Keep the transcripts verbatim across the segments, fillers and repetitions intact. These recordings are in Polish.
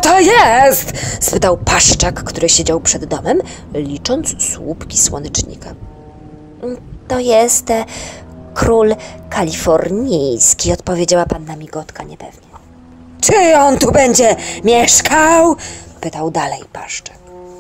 to jest? Spytał Paszczak, który siedział przed domem, licząc słupki słonecznika. To jest e, król kalifornijski, odpowiedziała panna Migotka niepewnie. Czy on tu będzie mieszkał? Pytał dalej Paszczak.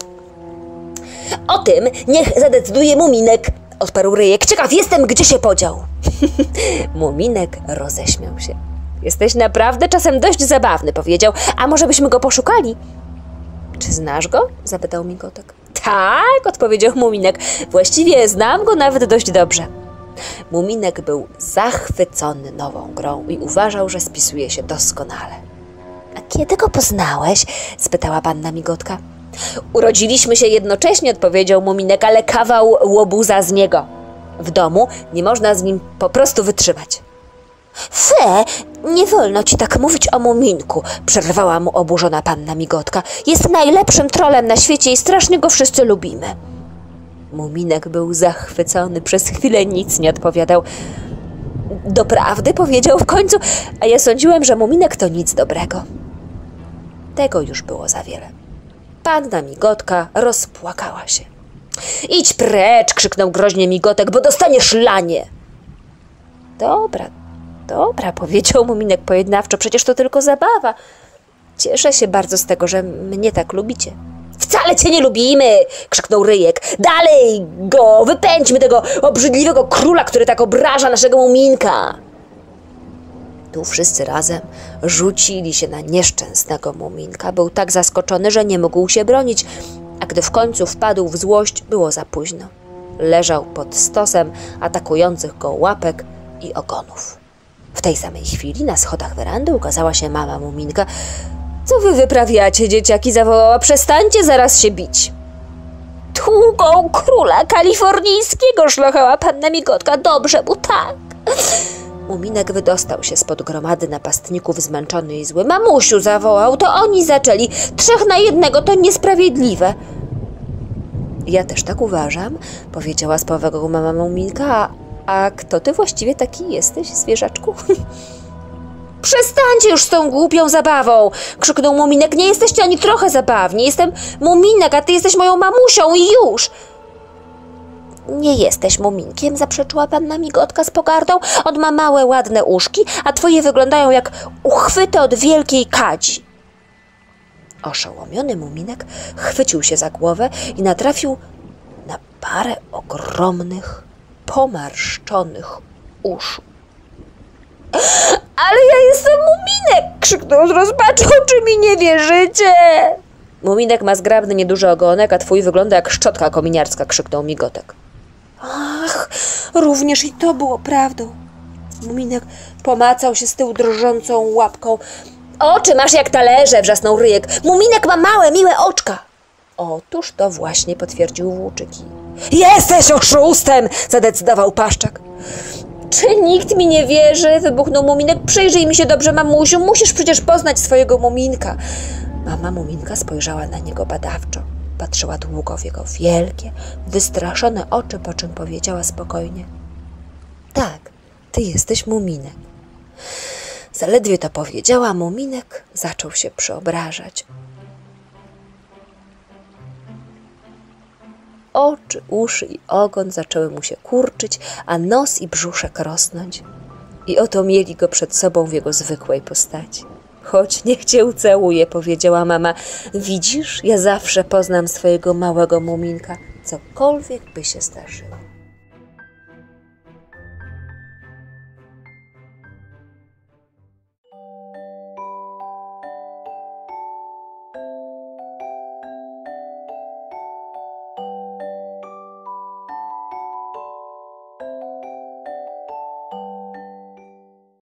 O tym niech zadecyduje Muminek, odparł Ryjek. Ciekaw jestem, gdzie się podział. Muminek roześmiał się. Jesteś naprawdę czasem dość zabawny, powiedział. A może byśmy go poszukali? Czy znasz go? Zapytał Migotek. Tak, odpowiedział Muminek. Właściwie znam go nawet dość dobrze. Muminek był zachwycony nową grą i uważał, że spisuje się doskonale. A kiedy go poznałeś? Spytała panna Migotka. Urodziliśmy się jednocześnie, odpowiedział Muminek, ale kawał łobuza z niego. W domu nie można z nim po prostu wytrzymać. Fe, nie wolno ci tak mówić o Muminku, przerwała mu oburzona panna Migotka. Jest najlepszym trolem na świecie i strasznie go wszyscy lubimy. Muminek był zachwycony, przez chwilę nic nie odpowiadał. Doprawdy, powiedział w końcu, a ja sądziłem, że Muminek to nic dobrego. Tego już było za wiele. Panna Migotka rozpłakała się. Idź precz, krzyknął groźnie Migotek, bo dostaniesz lanie. Dobra, dobra, powiedział Muminek pojednawczo, przecież to tylko zabawa. Cieszę się bardzo z tego, że mnie tak lubicie. Wcale cię nie lubimy, krzyknął Ryjek. Dalej go, wypędźmy tego obrzydliwego króla, który tak obraża naszego Muminka. Tu wszyscy razem rzucili się na nieszczęsnego Muminka. Był tak zaskoczony, że nie mógł się bronić, a gdy w końcu wpadł w złość, było za późno. Leżał pod stosem atakujących go łapek i ogonów. W tej samej chwili na schodach werandy ukazała się mama Muminka. Co wy wyprawiacie, dzieciaki? Zawołała. Przestańcie zaraz się bić. Długą króla kalifornijskiego, szlochała panna Migotka. Dobrze mu tak. Muminek wydostał się spod gromady napastników, zmęczony i zły. Mamusiu, zawołał, to oni zaczęli. Trzech na jednego, to niesprawiedliwe. Ja też tak uważam, powiedziała z powagą mama Muminka. A kto ty właściwie taki jesteś, zwierzaczku? Przestańcie już z tą głupią zabawą, krzyknął Muminek. Nie jesteście ani trochę zabawni. Jestem Muminek, a ty jesteś moją mamusią i już. Nie jesteś Muminkiem, zaprzeczyła panna Migotka z pogardą. On ma małe, ładne uszki, a twoje wyglądają jak uchwyty od wielkiej kadzi. Oszołomiony Muminek chwycił się za głowę i natrafił na parę ogromnych, pomarszczonych uszu. Ale ja jestem Muminek, krzyknął z rozpaczą. Czy mi nie wierzycie? Muminek ma zgrabny, nieduży ogonek, a twój wygląda jak szczotka kominiarska, krzyknął Migotek. Ach, również i to było prawdą. Muminek pomacał się z tyłu drżącą łapką. Oczy masz jak talerze, wrzasnął Ryjek. Muminek ma małe, miłe oczka. Otóż to właśnie potwierdził Włóczyki. Jesteś oszustem, zadecydował Paszczak. Czy nikt mi nie wierzy? Wybuchnął Muminek. Przyjrzyj mi się dobrze, mamusiu. Musisz przecież poznać swojego Muminka. Mama Muminka spojrzała na niego badawczo. Patrzyła długo w jego wielkie, wystraszone oczy, po czym powiedziała spokojnie. Tak, ty jesteś Muminek. Zaledwie to powiedziała, Muminek zaczął się przeobrażać. Oczy, uszy i ogon zaczęły mu się kurczyć, a nos i brzuszek rosnąć. I oto mieli go przed sobą w jego zwykłej postaci. Chodź, niech cię ucałuję, powiedziała mama. Widzisz, ja zawsze poznam swojego małego Muminka, cokolwiek by się zdarzyło.